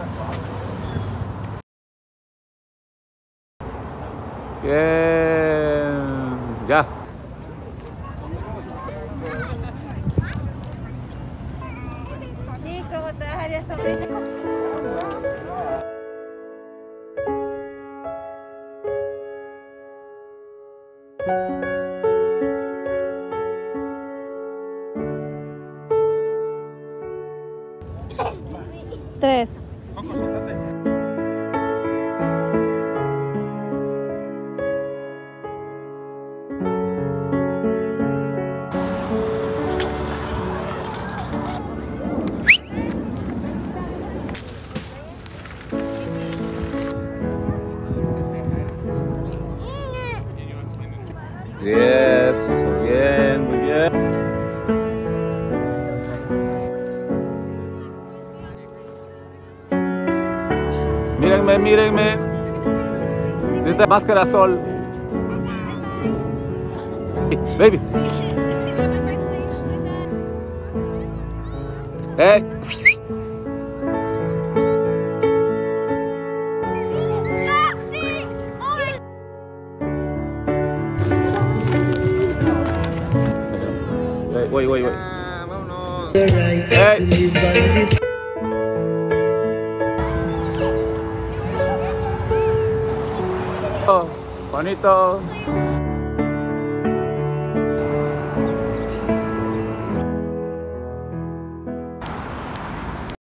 Bien. Ya. Chico, te dejaría sobre. Tres. Yes, muy bien, muy bien. Mírenme, mírenme. Esta máscara sol. Baby. Hey. Wait. Vámonos. Hey. Oh, Juanito.